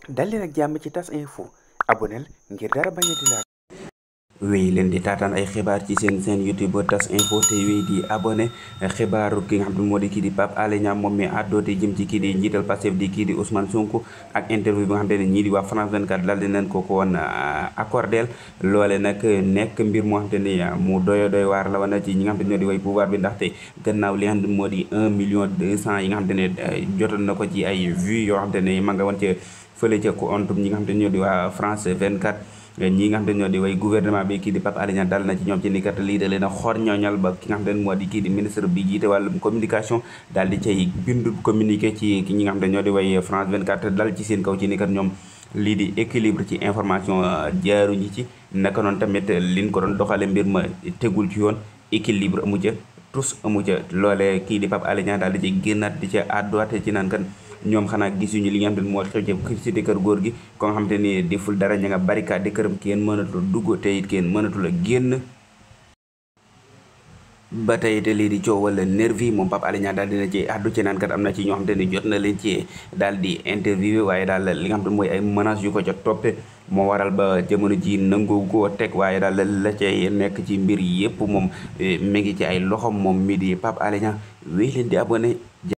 dal leen ak jàmm ci tas info aboneel ngir dara bañ a di laal wéy leen di taataan ay xibaar ci seen YouTube tas info te wéy di abonné xibaaru ki nga xam ne moo di kii di Pape Alé Niang moom mi àddoote jëm ci kii di njiital Pastef di kii di Ousmane Sonko ak interview bi nga xam ne ñii di waa France 24 dal di nañ ko woon accordeel loole nag nekk mbir moo xam te ni mu doy waar la woon ci ñi nga xam te ñoo di way pouvoir bi ndaxte gannaaw li nga xam ne moo di 1,2 million yi nga xam te ne jotoon na ko ci ay vues yoo xam te ne ma nga woon ca fële ca compte ñi nga xam te ñoo di waa France 24 ñi nga xam te ñoo di way gouvernement bi kii di Pape Alé Niang dal na ci ñoom ci ni kat lii da leen a xor ñooñal ba ki nga xam te moo di kii di ministre bi jiite wàllum communication daal di cay bindu communiqué ci ñi nga xam te ñoo di way France 24 dal ci seen kaw ci ni kat ñoom lii di équilibre ci information jaaruñu ci naka noonu tamit liñ ko doon doxale mbir ma tegul ci yoon équilibre amu ca tous amu ca loolee kii di Pape Alé Niang daal di ci génnaat di ca àdduwaate ci naan kan ñoom xanaa gisuñu li nga xam ne moo xew ci kër góor gi ko nga xam te ni deful dara ña nga barricade këram kenn mënatul dugg te it kenn mënatul a génn ba tey te lii di coowal nervi moom Pape Alé Niang daal dina ci àddu ci naan kat am na ci ñoo xam te ni jot na leen ci daal di interviewé waaye daal li nga xam te mooy ay menaces yu ko ca toppe moo waral ba jamono ji nangu koo teg waaye daal la cay nekk ci mbir yépp moom mi ngi ci ay loxom moom mi di Pape Alé Niang wéy leen di abonné